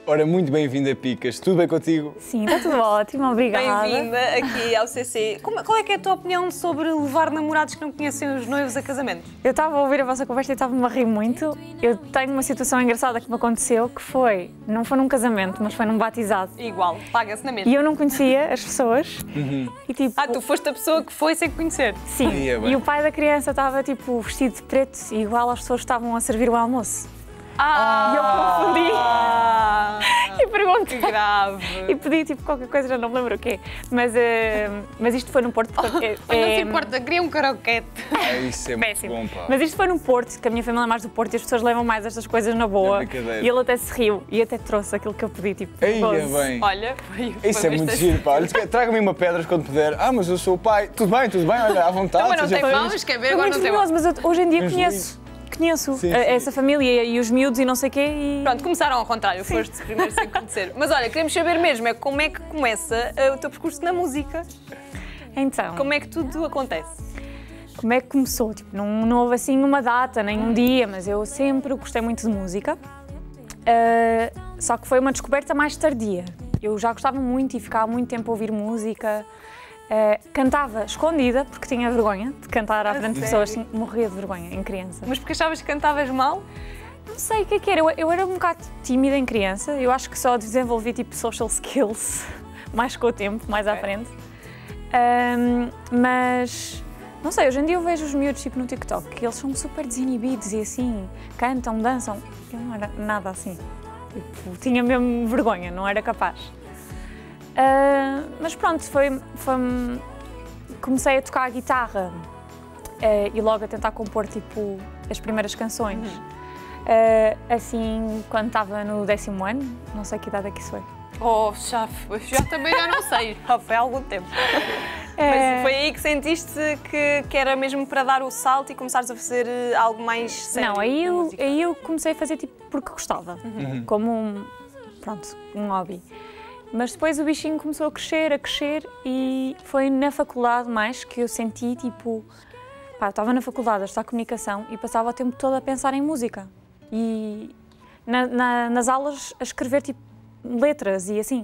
Ora, muito bem-vinda, Picas. Tudo bem contigo? Sim, está tudo ótimo, obrigada. Bem-vinda aqui ao CC. Qual é que é a tua opinião sobre levar namorados que não conhecem os noivos a casamento? Eu estava a ouvir a vossa conversa e estava-me a rir muito. Eu tenho uma situação engraçada que me aconteceu, que foi, não foi num casamento, mas foi num batizado. Igual, paga-se na mesma. E eu não conhecia as pessoas. E tipo... Ah, tu foste a pessoa que foi sem conhecer? Sim, e o pai da criança estava tipo vestido de preto, igual as pessoas que estavam a servir o almoço. E eu confundi e perguntei. Que grave. E pedi tipo qualquer coisa, já não me lembro o quê. Mas isto foi no Porto. Não se importa, queria um caroquete. Isso é muito bom, pá. Mas isto foi no Porto, que a minha família é mais do Porto e as pessoas levam mais estas coisas na boa. E ele até se riu e até trouxe aquilo que eu pedi, tipo, Eia, bem. Olha, Isso é muito giro, pá. Traga-me uma pedra quando puder. Ah, mas eu sou o pai. Tudo bem, olha, à vontade. Mas não tem mal, quer ver, agora não tem mal. Mas hoje em dia conheço sim. essa família e os miúdos e não sei o quê. E... Pronto, começaram ao contrário, foste primeiro sem conhecer. Mas olha, queremos saber mesmo é como é que começa o teu percurso na música. Então... Como é que tudo acontece? Como é que começou? Tipo, não houve assim uma data, nem um dia, mas eu sempre gostei muito de música. Só que foi uma descoberta mais tardia. Eu já gostava muito e ficava muito tempo a ouvir música. Cantava escondida, porque tinha vergonha de cantar à frente de pessoas, assim, morria de vergonha em criança. Mas porque achavas que cantavas mal? Não sei o que é que era, eu era um bocado tímida em criança, eu acho que só desenvolvi tipo social skills, mais com o tempo, mais à frente. Mas, não sei, hoje em dia eu vejo os miúdos tipo no TikTok, que eles são super desinibidos e assim, cantam, dançam. Eu não era nada assim, tipo, tinha mesmo vergonha, não era capaz. Mas pronto, comecei a tocar a guitarra e logo a tentar compor tipo as primeiras canções. Assim, quando estava no 10º ano, não sei que idade é que isso foi. Oh, já também já não sei, já foi há algum tempo. Mas foi aí que sentiste que era mesmo para dar o salto e começares a fazer algo mais sério? Não, aí eu comecei a fazer tipo porque gostava, como um hobby. Mas depois o bichinho começou a crescer e foi na faculdade mais que eu senti, tipo, eu estava na faculdade a estudar comunicação e passava o tempo todo a pensar em música. E nas aulas a escrever, tipo, letras e assim.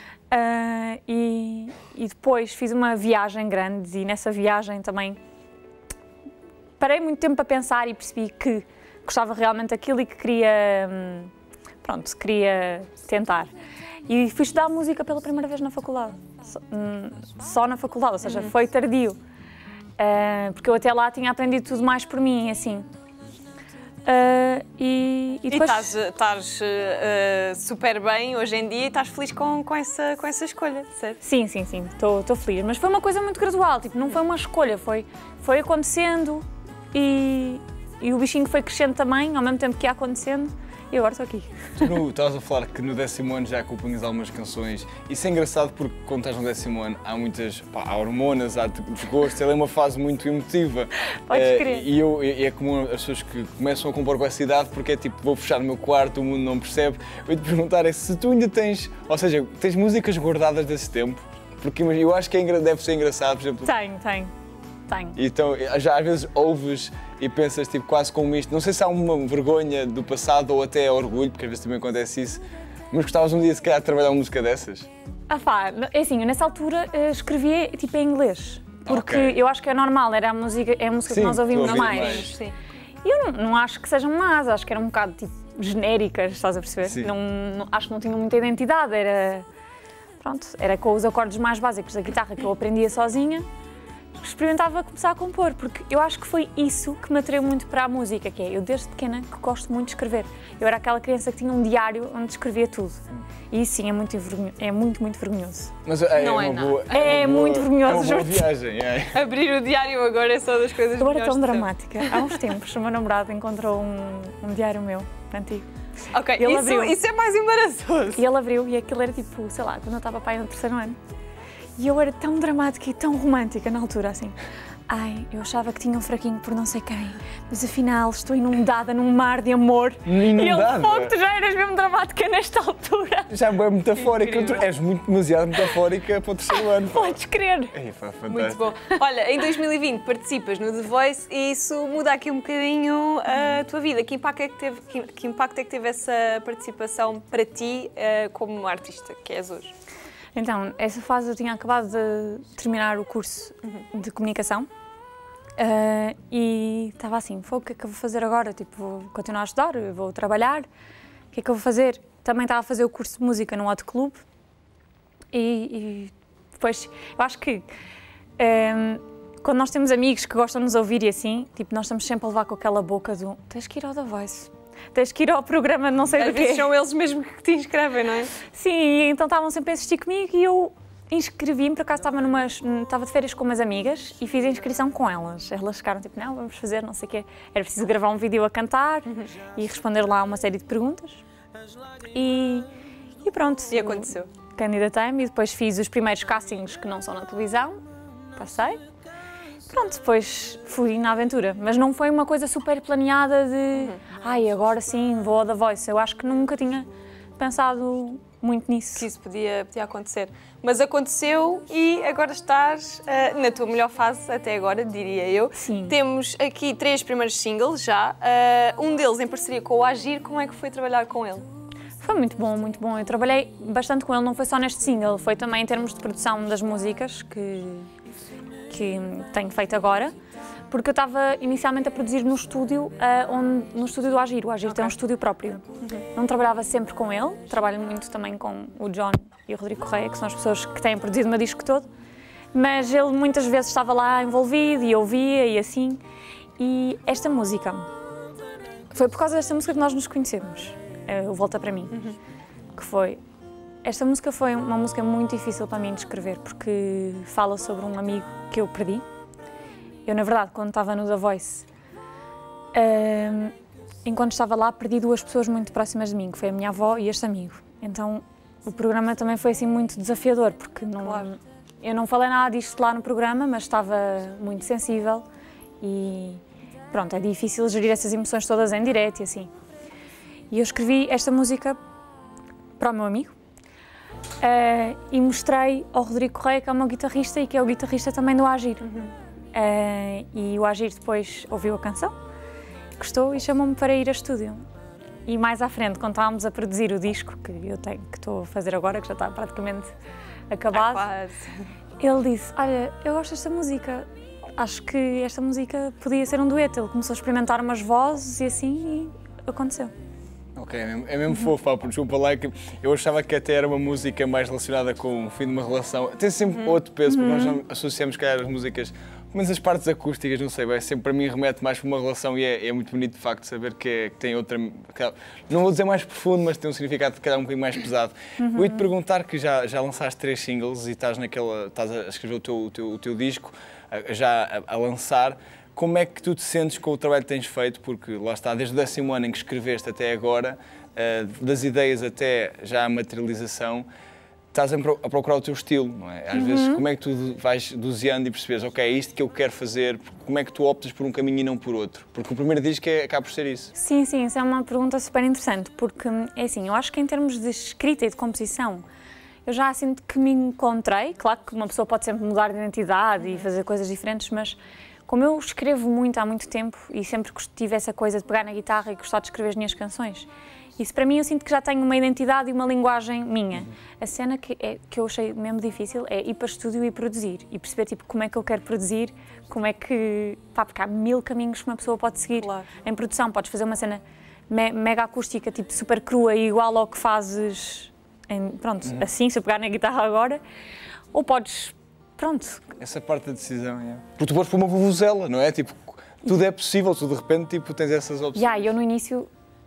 E depois fiz uma viagem grande e nessa viagem também parei muito tempo a pensar e percebi que gostava realmente daquilo e que queria tentar. E fui estudar música pela primeira vez na faculdade, só na faculdade, ou seja, foi tardio, porque eu até lá tinha aprendido tudo mais por mim, assim. E depois... estás super bem hoje em dia e estás feliz com essa escolha, certo? Sim, estou feliz, mas foi uma coisa muito gradual, tipo, não foi uma escolha, foi acontecendo e o bichinho foi crescendo também, ao mesmo tempo que ia acontecendo. E agora estou aqui. Tu estavas a falar que no 10º ano já acompanhas algumas canções. Isso é engraçado porque quando estás no 10º ano há muitas há hormonas, há desgosto, ela é uma fase muito emotiva. Podes crer. E é comum as pessoas que começam a compor com essa idade porque é tipo, vou fechar no meu quarto, o mundo não percebe. Eu ia te perguntar se tu ainda tens, ou seja, tens músicas guardadas desse tempo? Porque eu acho que deve ser engraçado, por exemplo. Tenho. Então, já às vezes ouves e pensas tipo, quase como isto. Não sei se há uma vergonha do passado ou até orgulho, porque às vezes também acontece isso, mas gostavas um dia se calhar de trabalhar uma música dessas? É assim, eu nessa altura escrevia tipo em inglês, porque eu acho que é normal, é a música que nós ouvimos mais. Sim. E eu não acho que sejam más, acho que eram um bocado tipo genéricas, estás a perceber? Acho que não tinham muita identidade, era com os acordes mais básicos da guitarra que eu aprendia sozinha. Experimentava começar a compor, porque eu acho que foi isso que me atraiu muito para a música, que é, eu desde pequena que gosto muito de escrever. Eu era aquela criança que tinha um diário onde escrevia tudo. E isso sim, é muito vergonhoso. Mas muito vergonhoso, juro. É uma boa viagem, Abrir o diário agora é só das coisas melhores. Agora é tão dramática. Há uns tempos, o meu namorado encontrou um diário meu, antigo. Ok, isso é mais embaraçoso. E ele abriu e aquilo era tipo, sei lá, quando eu estava no 3º ano. E eu era tão dramática e tão romântica na altura, assim. ai, eu achava que tinha um fraquinho por não sei quem, mas afinal estou inundada num mar de amor. Inundada? E ele, fogo, tu já eras mesmo dramática nesta altura. Já é metafórica, és demasiado metafórica para o terceiro ano. Podes crer. Fantástico. Muito bom. Olha, em 2020 participas no The Voice e isso muda aqui um bocadinho a tua vida. Que impacto é que teve essa participação para ti como artista que és hoje? Então, essa fase eu tinha acabado de terminar o curso de comunicação e estava assim, o que é que eu vou fazer agora? Tipo, vou continuar a estudar, vou trabalhar, o que é que eu vou fazer? Também estava a fazer o curso de música no Hot Club e depois, eu acho que quando nós temos amigos que gostam de nos ouvir e assim, tipo, nós estamos sempre a levar com aquela boca do tens que ir ao The Voice. Tens que ir ao programa de não sei do quê. Às vezes são eles mesmo que te inscrevem, não é? Sim, e então estavam sempre a insistir comigo e eu inscrevi-me, por acaso estava de férias com umas amigas e fiz a inscrição com elas. Elas ficaram tipo, não, vamos fazer não sei o quê. Era preciso gravar um vídeo a cantar e responder lá uma série de perguntas. E pronto. E aconteceu. Candidatei-me e depois fiz os primeiros castings que não são na televisão. Passei. Pronto, depois fui na aventura, mas não foi uma coisa super planeada de ai, agora sim vou ao The Voice. Eu acho que nunca tinha pensado muito nisso. Que isso podia acontecer. Mas aconteceu e agora estás na tua melhor fase até agora, diria eu. Sim. Temos aqui 3 primeiros singles já, um deles em parceria com o Agir. Como é que foi trabalhar com ele? Foi muito bom, muito bom. Eu trabalhei bastante com ele, não foi só neste single, foi também em termos de produção das músicas que tenho feito agora, porque eu estava inicialmente a produzir no estúdio, no estúdio do Agir. O Agir tem um estúdio próprio. Não trabalhava sempre com ele, trabalho muito também com o John e o Rodrigo Correia, que são as pessoas que têm produzido o meu disco todo, mas ele muitas vezes estava lá envolvido e ouvia e assim. E esta música, foi por causa desta música que nós nos conhecemos, o Volta Para Mim, que foi... Esta música foi uma música muito difícil para mim de escrever, porque fala sobre um amigo que eu perdi. Eu, na verdade, quando estava no The Voice, enquanto estava lá, perdi 2 pessoas muito próximas de mim, que foi a minha avó e este amigo. Então, o programa também foi assim muito desafiador, porque eu não falei nada disto lá no programa, mas estava muito sensível e, pronto, é difícil gerir essas emoções todas em direto e assim. E eu escrevi esta música para o meu amigo, e mostrei ao Rodrigo Correia, que é o meu guitarrista e que é o guitarrista também do Agir. E o Agir depois ouviu a canção, gostou e chamou-me para ir a estúdio. E mais à frente, quando estávamos a produzir o disco, que estou a fazer agora, que já está praticamente acabado, ele disse, olha, eu gosto desta música, acho que esta música podia ser um dueto. Ele começou a experimentar umas vozes e assim e aconteceu. Ok, é mesmo fofo, porque desculpa lá, que eu achava que até era uma música mais relacionada com o fim de uma relação. Tem sempre outro peso, porque nós não associamos, calhar, as músicas, pelo menos as partes acústicas, não sei, sempre para mim remete mais para uma relação e é muito bonito de facto saber que tem outra, não vou dizer mais profundo, mas tem um significado de calhar um bocadinho mais pesado. Eu ia-te perguntar que já lançaste 3 singles e estás a escrever o teu disco, já a lançar. Como é que tu te sentes com o trabalho que tens feito? Porque lá está, desde o 10º ano em que escreveste até agora, das ideias até já a materialização, estás a procurar o teu estilo, não é? Às vezes, como é que tu vais doseando e percebes, ok, é isto que eu quero fazer, como é que tu optas por um caminho e não por outro? Porque o primeiro disco acaba por ser isso. Sim, isso é uma pergunta super interessante, porque é assim, eu acho que em termos de escrita e de composição, eu já sinto que me encontrei. Claro que uma pessoa pode sempre mudar de identidade e fazer coisas diferentes, mas como eu escrevo muito há muito tempo e sempre tive essa coisa de pegar na guitarra e gostar de escrever as minhas canções, isso para mim eu sinto que já tenho uma identidade e uma linguagem minha. A cena que eu achei mesmo difícil é ir para o estúdio e produzir e perceber tipo, como é que eu quero produzir, como é que... porque há 1000 caminhos que uma pessoa pode seguir em produção. Podes fazer uma cena mega acústica, tipo super crua e igual ao que fazes, assim, se eu pegar na guitarra agora, ou podes... Essa parte da decisão, Porque tu podes pôr uma vuvuzela, não é? Tipo, tudo é possível, tu de repente tipo, tens essas opções. Eu no início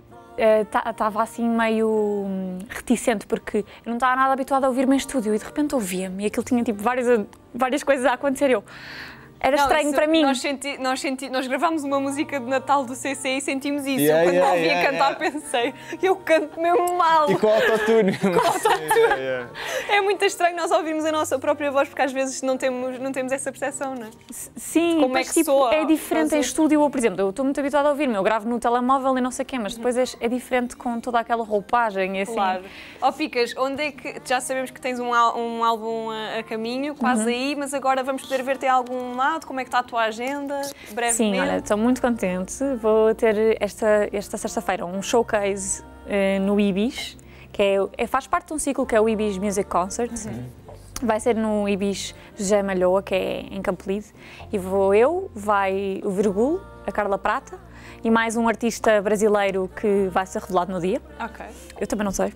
estava assim meio reticente, porque eu não estava nada habituada a ouvir-me em estúdio e de repente ouvia-me e aquilo tinha tipo várias coisas a acontecer. Era estranho para mim. Nós gravámos uma música de Natal do CC e sentimos isso. Eu quando a ouvi cantar pensei, eu canto mesmo mal. E com autotune. É muito estranho nós ouvirmos a nossa própria voz porque às vezes não temos essa percepção, não é? Sim, como é que soa? É diferente em estúdio. Ou, por exemplo, eu estou muito habituada a ouvir-me, eu gravo no telemóvel e não sei o quê, mas depois é diferente com toda aquela roupagem e assim. Claro. Picas, onde é que... Já sabemos que tens um álbum a caminho, quase aí, mas agora vamos poder ver-te em algum lado? Como é que está a tua agenda? Brevemente? Sim, olha, estou muito contente. Vou ter esta sexta-feira um showcase no Ibis, que faz parte de um ciclo que é o Ibis Music Concert. Vai ser no Ibis José Malhoa, que é em Campolide, e vai o Virgul, a Carla Prata, e mais um artista brasileiro que vai ser revelado no dia. Ok. Eu também não sei.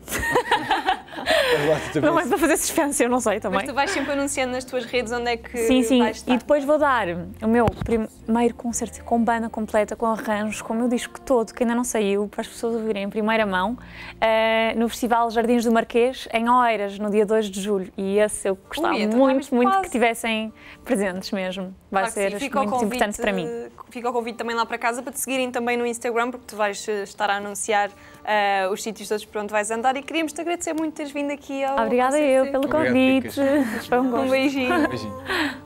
Não é para fazer suspense, eu não sei também. Mas tu vais sempre anunciando nas tuas redes onde é que sim, vais estar. E depois vou dar o meu primeiro concerto com banda completa, com arranjos, com o meu disco todo, que ainda não saiu, para as pessoas ouvirem em primeira mão, no Festival Jardins do Marquês, em Oeiras, no dia 2 de julho. E esse eu gostava muito que tivessem presentes mesmo. Vai ser muito importante para mim. Fica o convite também lá para casa para te seguirem também no Instagram, porque tu vais estar a anunciar os sítios todos por onde vais andar e queríamos te agradecer muito teres vindo aqui ao Obrigada eu pelo convite. Foi um gosto. Um beijinho. Beijinho.